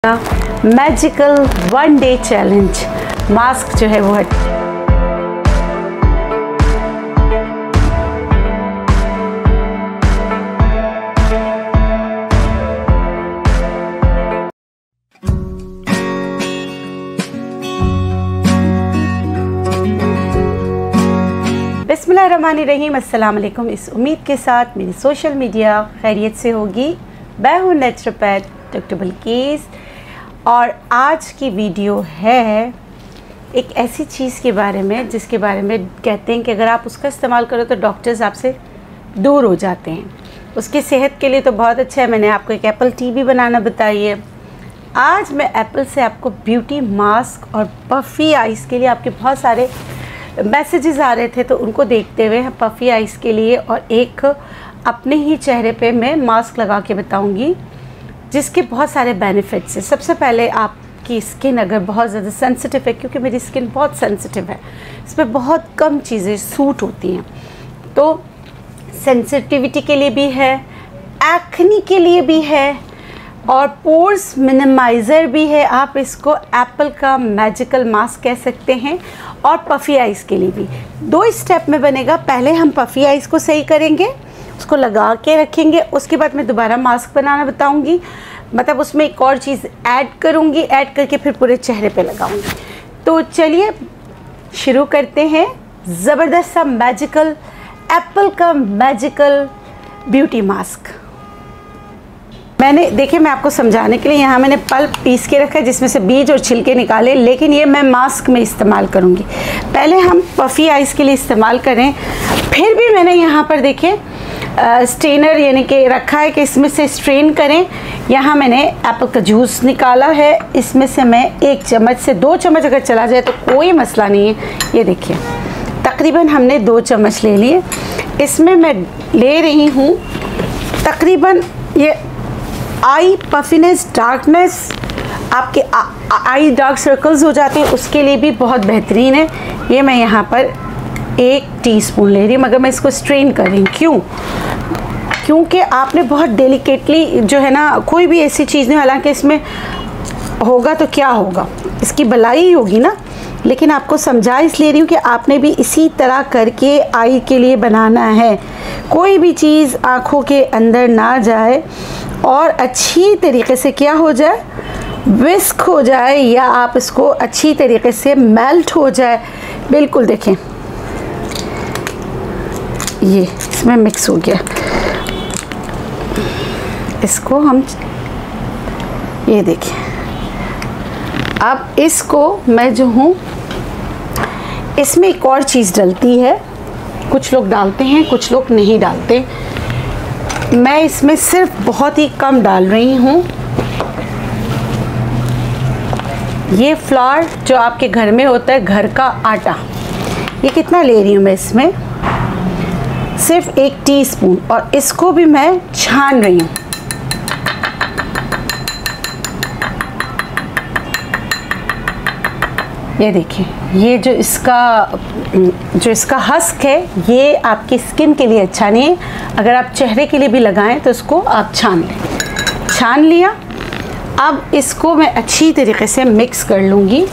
Magical 1 day challenge mask जो है वो है। बिस्मिल्लाहिर्रहमानिर्रहीम। अस्सलाम वालेकुम। इस उम्मीद के साथ मेरी सोशल मीडिया खैरियत से होगी। मैं हूँ नेचुरोपैथ डॉक्टर बल्कीस और आज की वीडियो है एक ऐसी चीज़ के बारे में जिसके बारे में कहते हैं कि अगर आप उसका इस्तेमाल करो तो डॉक्टर्स आपसे दूर हो जाते हैं। उसकी सेहत के लिए तो बहुत अच्छा है। मैंने आपको एक एप्पल टी भी बनाना बताई है। आज मैं एप्पल से आपको ब्यूटी मास्क और पफ़ी आइज़ के लिए आपके बहुत सारे मैसेजेस आ रहे थे तो उनको देखते हुए पफ़ी आइज़ के लिए और एक अपने ही चेहरे पे मैं मास्क लगा के बताऊंगी जिसके बहुत सारे बेनिफिट्स हैं। सबसे पहले आपकी स्किन अगर बहुत ज़्यादा सेंसिटिव है, क्योंकि मेरी स्किन बहुत सेंसिटिव है, इसमें बहुत कम चीज़ें सूट होती हैं, तो सेंसिटिविटी के लिए भी है, एक्नी के लिए भी है और पोर्स मिनिमाइज़र भी है। आप इसको एप्पल का मैजिकल मास्क कह सकते हैं। और पफ़ी आइज़ के लिए भी 2 स्टेप में बनेगा। पहले हम पफ़ी आइज़ को सही करेंगे, उसको लगा के रखेंगे, उसके बाद मैं दोबारा मास्क बनाना बताऊंगी, मतलब उसमें एक और चीज़ ऐड करूंगी, ऐड करके फिर पूरे चेहरे पे लगाऊंगी। तो चलिए शुरू करते हैं। ज़बरदस्त सा मैजिकल एप्पल का मैजिकल ब्यूटी मास्क। मैंने देखिए, मैं आपको समझाने के लिए यहाँ मैंने पल्प पीस के रखा है जिसमें से बीज और छिलके निकाले, लेकिन ये मैं मास्क में इस्तेमाल करूँगी। पहले हम पफ़ी आइज़ के लिए इस्तेमाल करें, फिर भी मैंने यहाँ पर देखिए स्ट्रेनर यानी कि रखा है कि इसमें से स्ट्रेन करें। यहाँ मैंने एप्पल का जूस निकाला है, इसमें से मैं 1 चम्मच से 2 चम्मच अगर चला जाए तो कोई मसला नहीं है। ये देखिए तकरीबन हमने 2 चम्मच ले लिए। इसमें मैं ले रही हूँ तकरीबन ये आई पफिनेस डार्कनेस, आपके आई डार्क सर्कल्स हो जाते हैं, उसके लिए भी बहुत बेहतरीन है। ये मैं यहाँ पर 1 टीस्पून ले रही हूँ, मगर मैं इसको स्ट्रेन कर रही हूँ। क्यों? क्योंकि आपने बहुत डेलिकेटली जो है ना, कोई भी ऐसी चीज़ नहीं, हालांकि इसमें होगा तो क्या होगा, इसकी भलाई ही होगी ना, लेकिन आपको समझा इसलिए रही हूँ कि आपने भी इसी तरह करके आई के लिए बनाना है। कोई भी चीज़ आँखों के अंदर ना जाए और अच्छी तरीके से क्या हो जाए, विस्क हो जाए, या आप इसको अच्छी तरीके से मेल्ट हो जाए। बिल्कुल देखें ये इसमें मिक्स हो गया। इसको हम ये देखिए, अब इसको मैं जो हूँ, इसमें एक और चीज़ डलती है, कुछ लोग डालते हैं कुछ लोग नहीं डालते। मैं इसमें सिर्फ बहुत ही कम डाल रही हूँ। ये फ्लावर जो आपके घर में होता है, घर का आटा, ये कितना ले रही हूँ मैं इसमें, सिर्फ 1 टीस्पून, और इसको भी मैं छान रही हूँ। ये देखिए, ये जो इसका हस्क है, ये आपकी स्किन के लिए अच्छा नहीं है। अगर आप चेहरे के लिए भी लगाएं तो इसको आप छान लें। छान लिया। अब इसको मैं अच्छी तरीके से मिक्स कर लूँगी।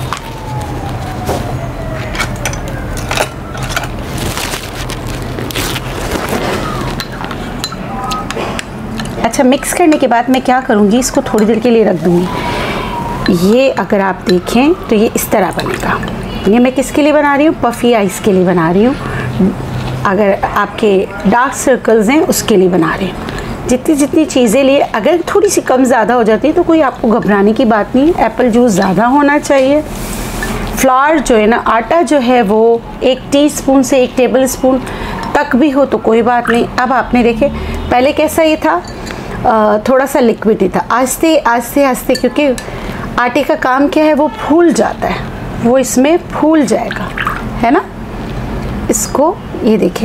अच्छा, मिक्स करने के बाद मैं क्या करूँगी, इसको थोड़ी देर के लिए रख दूँगी। ये अगर आप देखें तो ये इस तरह बनेगा। ये मैं किसके लिए बना रही हूँ, पफ़ी आइज़ के लिए बना रही हूँ। अगर आपके डार्क सर्कल्स हैं उसके लिए बना रही हूँ। जितनी चीज़ें लिए, अगर थोड़ी सी कम ज़्यादा हो जाती है तो कोई आपको घबराने की बात नहीं। एप्पल जूस ज़्यादा होना चाहिए। फ्लावर जो है ना, आटा जो है वो 1 टीस्पून से 1 टेबल स्पून तक भी हो तो कोई बात नहीं। अब आपने देखे पहले कैसा ये था, थोड़ा सा लिक्विड ही था। आस्ते आस्ते आस्ते, क्योंकि आटे का काम क्या है, वो फूल जाता है, वो इसमें फूल जाएगा, है ना। इसको ये देखिए,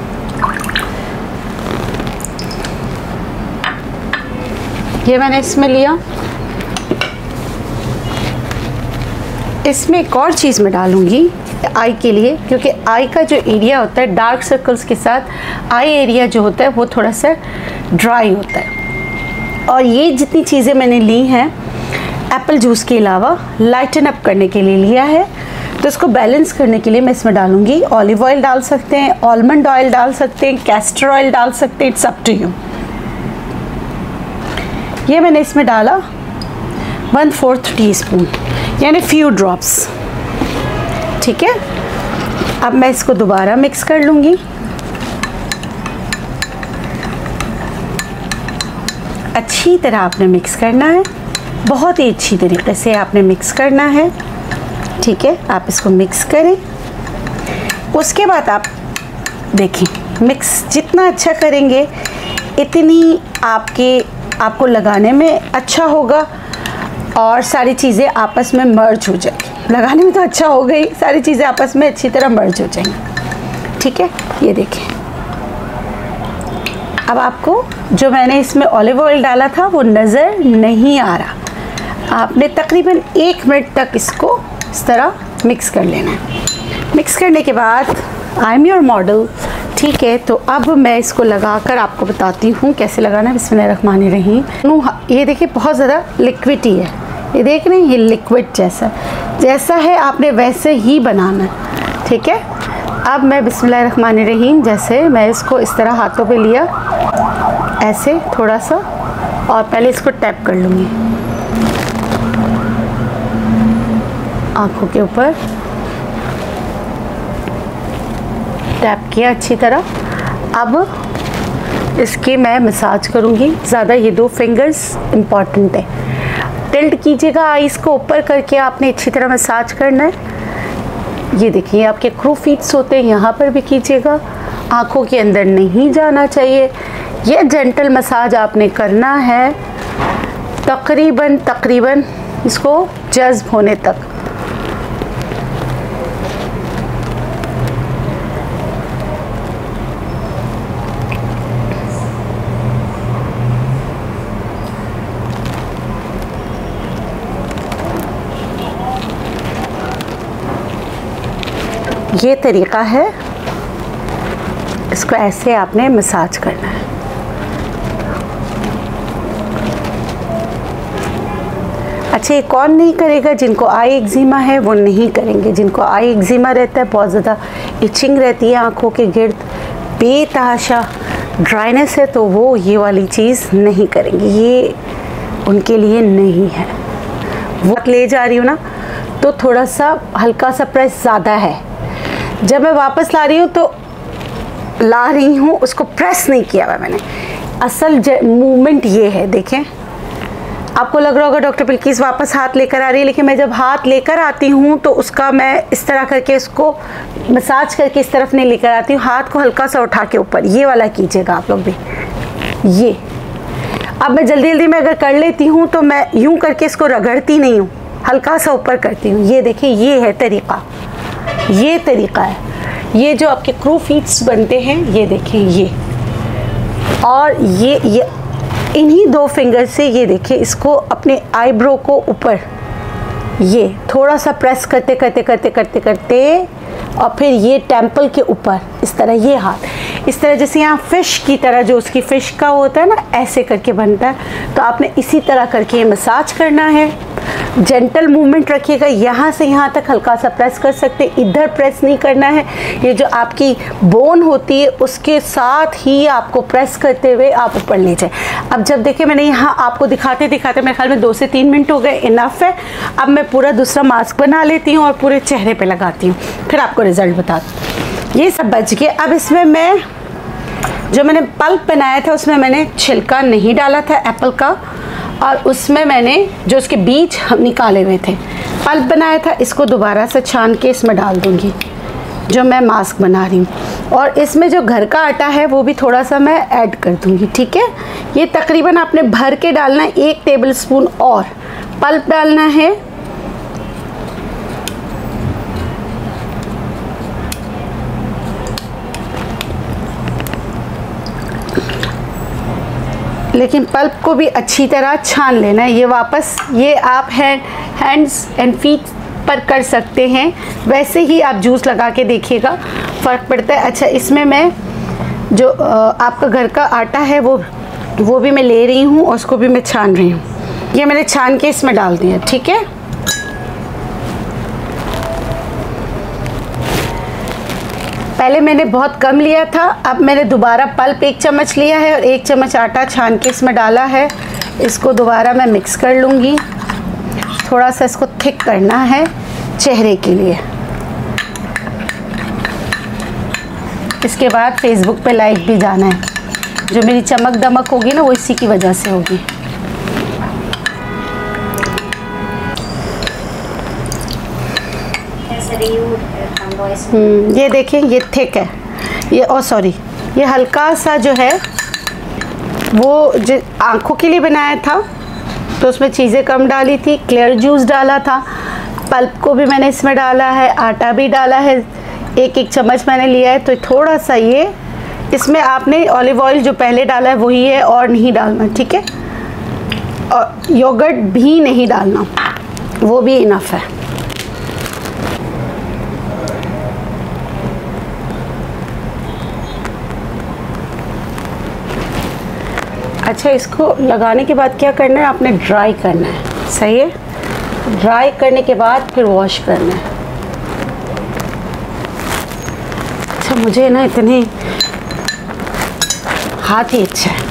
ये मैंने इसमें लिया। इसमें एक और चीज़ मैं डालूँगी आई के लिए, क्योंकि आई का जो एरिया होता है डार्क सर्कल्स के साथ आई एरिया जो होता है वो थोड़ा सा ड्राई होता है। और ये जितनी चीज़ें मैंने ली हैं एप्पल जूस के अलावा लाइटन अप करने के लिए लिया है। तो इसको बैलेंस करने के लिए मैं इसमें डालूंगी ऑलिव ऑयल, डाल सकते हैं आलमंड ऑयल, डाल सकते हैं कैस्टर ऑयल, डाल सकते हैं, इट्स अप टू यू। ये मैंने इसमें डाला 1/4 टीस्पून यानी फ्यू ड्रॉप्स। ठीक है, अब मैं इसको दोबारा मिक्स कर लूँगी। अच्छी तरह आपने मिक्स करना है, बहुत ही अच्छी तरीके से आपने मिक्स करना है। ठीक है, आप इसको मिक्स करें। उसके बाद आप देखें, मिक्स जितना अच्छा करेंगे इतनी आपको लगाने में अच्छा होगा और सारी चीज़ें आपस में मर्ज हो जाएगी। लगाने में तो अच्छा हो गई, सारी चीज़ें आपस में अच्छी तरह मर्ज हो जाएंगी। ठीक है, ये देखें। अब आपको जो मैंने इसमें ऑलिव ऑयल डाला था वो नज़र नहीं आ रहा। आपने तकरीबन 1 मिनट तक इसको इस तरह मिक्स कर लेना है। मिक्स करने के बाद आई एम योर मॉडल। ठीक है, तो अब मैं इसको लगाकर आपको बताती हूँ कैसे लगाना है। बिस्मिल्लाहिर्रहमानिर्रहीम। ये देखिए बहुत ज़्यादा लिक्विड ही है, ये देख रहे हैं, ये लिक्विड जैसा है आपने वैसे ही बनाना है। ठीक है, अब मैं बिस्मिल्लाहिर्रहमानिर्रहीम जैसे मैं इसको इस तरह हाथों पे लिया ऐसे थोड़ा सा और पहले इसको टैप कर लूँगी आँखों के ऊपर, टैप किया अच्छी तरह। अब इसकी मैं मसाज करूँगी ज़्यादा, ये 2 फिंगर्स इम्पॉर्टेंट है। टिल्ट कीजिएगा आईज़ को ऊपर करके, आपने अच्छी तरह मसाज करना है। ये देखिए आपके क्रू फीट्स होते हैं, यहाँ पर भी कीजिएगा, आँखों के अंदर नहीं जाना चाहिए। ये जेंटल मसाज आपने करना है तकरीबन इसको जज्ब होने तक। ये तरीका है, इसको ऐसे आपने मसाज करना है। अच्छा, ये कौन नहीं करेगा? जिनको आई एक्जिमा है वो नहीं करेंगे। जिनको आई एक्जिमा रहता है, बहुत ज़्यादा इचिंग रहती है आँखों के गिर्द, बेतहाशा ड्राइनेस है, तो वो ये वाली चीज़ नहीं करेंगे, ये उनके लिए नहीं है। वो ले जा रही हूँ ना तो थोड़ा सा हल्का सा प्रेस ज़्यादा है, जब मैं वापस ला रही हूँ तो ला रही हूँ, उसको प्रेस नहीं किया हुआ मैंने। असल मूवमेंट ये है, देखें। आपको लग रहा होगा डॉक्टर बिल्किस वापस हाथ लेकर आ रही है, लेकिन मैं जब हाथ लेकर आती हूँ तो उसका मैं इस तरह करके इसको मसाज करके इस तरफ नहीं लेकर आती हूँ, हाथ को हल्का सा उठा के ऊपर, ये वाला कीजिएगा आप लोग भी। ये अब मैं जल्दी में अगर कर लेती हूँ तो मैं यूँ करके इसको रगड़ती नहीं हूँ, हल्का सा ऊपर करती हूँ। ये देखिए, ये है तरीका, ये तरीका है। ये जो आपके क्रू फीट्स बनते हैं, ये देखें, ये और ये इन्हीं 2 फिंगर से ये देखिए इसको अपने आईब्रो को ऊपर ये थोड़ा सा प्रेस करते और फिर ये टेम्पल के ऊपर इस तरह, ये हाथ इस तरह जैसे यहाँ फ़िश की तरह जो उसकी फ़िश का होता है ना, ऐसे करके बनता है। तो आपने इसी तरह करके मसाज करना है। जेंटल मूवमेंट रखिएगा, यहाँ से यहाँ तक हल्का सा प्रेस कर सकते, इधर प्रेस नहीं करना है। ये जो आपकी बोन होती है उसके साथ ही आपको प्रेस करते हुए आप ऊपर ले जाए। अब जब देखिए मैंने यहाँ आपको दिखाते मेरे ख्याल में 2 से 3 मिनट हो गए, इनफ है। अब मैं पूरा दूसरा मास्क बना लेती हूँ और पूरे चेहरे पे लगाती हूँ, फिर आपको रिजल्ट बताती हूँ। ये सब बच गया। अब इसमें मैं जो मैंने पल्प बनाया था उसमें मैंने छिलका नहीं डाला था एप्पल का, और उसमें मैंने जो उसके बीज हम निकाले हुए थे, पल्प बनाया था, इसको दोबारा से छान के इसमें डाल दूँगी जो मैं मास्क बना रही हूँ। और इसमें जो घर का आटा है वो भी थोड़ा सा मैं ऐड कर दूँगी। ठीक है, ये तकरीबन आपने भर के डालना है। 1 टेबलस्पून और पल्प डालना है। लेकिन पल्प को भी अच्छी तरह छान लेना है। ये वापस ये आप हैंड्स एंड फीट पर कर सकते हैं, वैसे ही आप जूस लगा के देखिएगा, फ़र्क पड़ता है। अच्छा, इसमें मैं जो आपका घर का आटा है वो भी मैं ले रही हूँ और उसको भी मैं छान रही हूँ। ये मैंने छान के इसमें डाल दिया, ठीक है। पहले मैंने बहुत कम लिया था, अब मैंने दोबारा पल्प 1 चम्मच लिया है और 1 चम्मच आटा छान के इसमें डाला है। इसको दोबारा मैं मिक्स कर लूँगी। थोड़ा सा इसको थिक करना है चेहरे के लिए। इसके बाद फेसबुक पे लाइव भी जाना है। जो मेरी चमक दमक होगी ना वो इसी की वजह से होगी। ये देखिए ये थिक है, ये सॉरी ये हल्का सा जो है वो जो आँखों के लिए बनाया था तो उसमें चीज़ें कम डाली थी। क्लियर जूस डाला था, पल्प को भी मैंने इसमें डाला है, आटा भी डाला है, 1-1 चम्मच मैंने लिया है। तो थोड़ा सा ये इसमें आपने ऑलिव ऑयल जो पहले डाला है वही है और नहीं डालना, ठीक है। और योगर्ट भी नहीं डालना, वो भी इनफ है। अच्छा, इसको लगाने के बाद क्या करना है, आपने ड्राई करना है, सही है। ड्राई करने के बाद फिर वॉश करना है। अच्छा, मुझे ना इतने हाथ ही अच्छा है।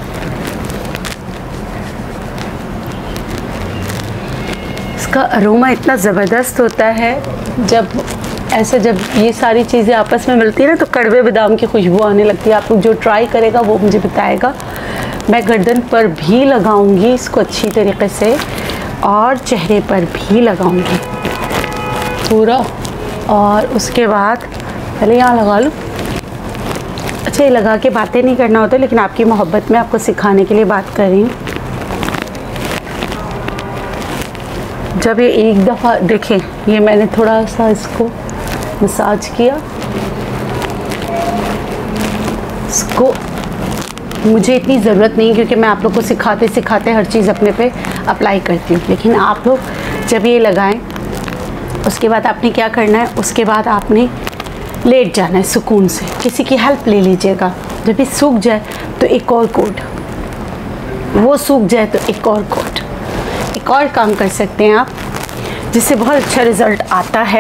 इसका अरोमा इतना ज़बरदस्त होता है, जब ये सारी चीज़ें आपस में मिलती है ना तो कड़वे बादाम की खुशबू आने लगती है। आप लोग जो ट्राई करेगा वो मुझे बताएगा। मैं गर्दन पर भी लगाऊंगी इसको अच्छी तरीके से और चेहरे पर भी लगाऊंगी पूरा। और उसके बाद पहले यहाँ लगा लूँ। अच्छा, ये लगा के बातें नहीं करना होता, लेकिन आपकी मोहब्बत में आपको सिखाने के लिए बात कर रही हूँ। जब ये एक दफ़ा देखें, ये मैंने थोड़ा सा इसको मसाज किया। इसको मुझे इतनी ज़रूरत नहीं, क्योंकि मैं आप लोग को सिखाते सिखाते हर चीज़ अपने पे अप्लाई करती हूँ। लेकिन आप लोग जब ये लगाएं उसके बाद आपने क्या करना है, उसके बाद आपने लेट जाना है सुकून से, किसी की हेल्प ले लीजिएगा। जब ये सूख जाए तो एक और कोट, वो सूख जाए तो एक और कोट, एक और काम कर सकते हैं आप, जिससे बहुत अच्छा रिज़ल्ट आता है।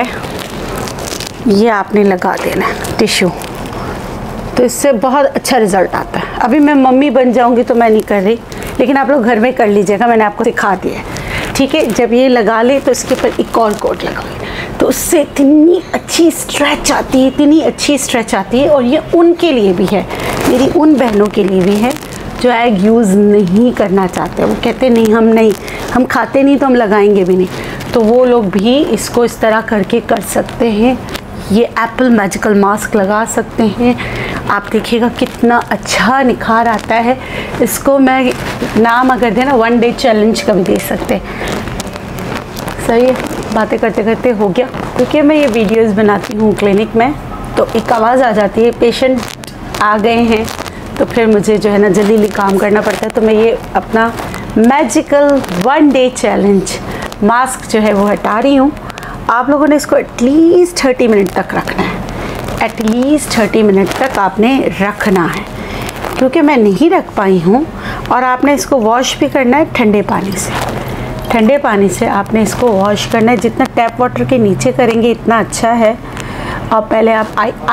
ये आपने लगा देना है टिश्यू, तो इससे बहुत अच्छा रिज़ल्ट आता है। अभी मैं मम्मी बन जाऊंगी तो मैं नहीं कर रही, लेकिन आप लोग घर में कर लीजिएगा, मैंने आपको सिखा दिया है, ठीक है। जब ये लगा ले तो इसके ऊपर एक और कोट लगाओगे तो उससे इतनी अच्छी स्ट्रेच आती है, इतनी अच्छी स्ट्रेच आती है। और ये उनके लिए भी है, मेरी उन बहनों के लिए भी है जो एग यूज़ नहीं करना चाहते। वो कहते नहीं, हम खाते नहीं तो हम लगाएंगे भी नहीं, तो वो लोग भी इसको इस तरह करके कर सकते हैं। ये एप्पल मैजिकल मास्क लगा सकते हैं, आप देखिएगा कितना अच्छा निखार आता है। इसको मैं नाम अगर देना 1 डे चैलेंज का भी दे सकते हैं। सही है, बातें करते करते हो गया, क्योंकि मैं ये वीडियोस बनाती हूँ क्लिनिक में, तो एक आवाज़ आ जाती है, पेशेंट आ गए हैं तो फिर मुझे जो है ना जल्दी काम करना पड़ता है। तो मैं ये अपना मैजिकल 1 डे चैलेंज मास्क जो है वो हटा रही हूँ। आप लोगों ने इसको एटलीस्ट 30 मिनट तक रखना है, एटलीस्ट 30 मिनट तक आपने रखना है, क्योंकि मैं नहीं रख पाई हूँ। और आपने इसको वॉश भी करना है ठंडे पानी से, ठंडे पानी से आपने इसको वॉश करना है। जितना टैप वाटर के नीचे करेंगे इतना अच्छा है। और पहले आप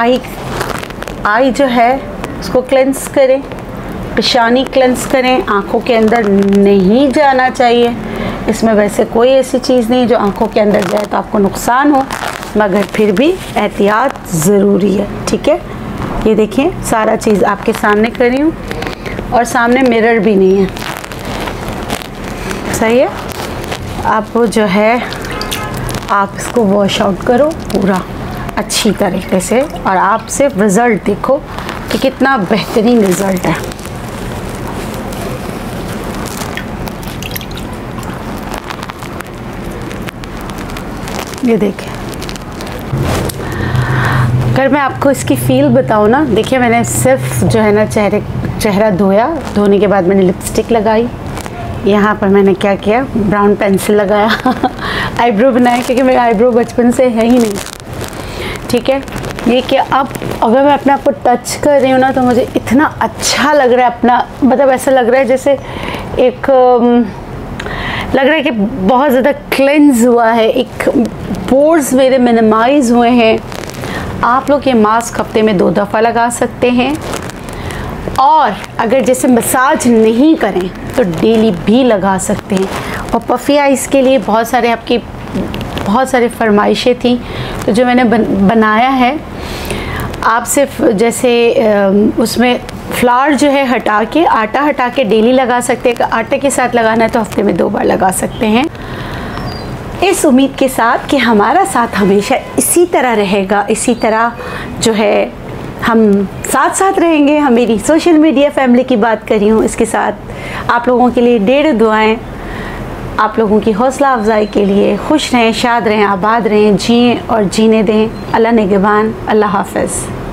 आई जो है उसको क्लेंस करें, पेशानी क्लेंस करें, आँखों के अंदर नहीं जाना चाहिए। इसमें वैसे कोई ऐसी चीज़ नहीं जो आँखों के अंदर जाए तो आपको नुकसान हो, मगर फिर भी एहतियात ज़रूरी है, ठीक है। ये देखिए सारा चीज़ आपके सामने कर रही हूँ और सामने मिरर भी नहीं है, सही है। आप जो है आप इसको वॉश आउट करो पूरा अच्छी तरीके से, और आप सिर्फ रिज़ल्ट देखो कि कितना बेहतरीन रिज़ल्ट है। ये देखिए, अगर मैं आपको इसकी फील बताऊँ ना, देखिए मैंने सिर्फ जो है ना चेहरा धोया, धोने के बाद मैंने लिपस्टिक लगाई, यहाँ पर मैंने क्या किया, ब्राउन पेंसिल लगाया आईब्रो बनाया, क्योंकि मेरा आईब्रो बचपन से है ही नहीं, ठीक है। ये कि अब अगर मैं अपने आप को टच कर रही हूँ ना तो मुझे इतना अच्छा लग रहा है अपना, मतलब ऐसा लग रहा है जैसे एक लग रहा है कि बहुत ज़्यादा क्लेंज हुआ है, एक पोर्स मेरे मिनिमाइज हुए हैं। आप लोग ये मास्क हफ्ते में 2 दफ़ा लगा सकते हैं, और अगर जैसे मसाज नहीं करें तो डेली भी लगा सकते हैं। और पफ़ी आइज़ के लिए बहुत सारे फरमाइशें थी, तो जो मैंने बनाया है, आप सिर्फ जैसे उसमें फ्लावर जो है हटा के, आटा हटा के डेली लगा सकते हैं। आटे के साथ लगाना है तो हफ्ते में 2 बार लगा सकते हैं, इस उम्मीद के साथ कि हमारा साथ हमेशा इसी तरह रहेगा, इसी तरह जो है हम साथ साथ रहेंगे। हम मेरी सोशल मीडिया फैमिली की बात कर रही हूँ, इसके साथ आप लोगों के लिए 1.5 दुआएं, आप लोगों की हौसला अफजाई के लिए। खुश रहें, शाद रहें, आबाद रहें, जिएं और जीने दें। अल्लाह निगहबान। अल्लाह हाफ़िज़।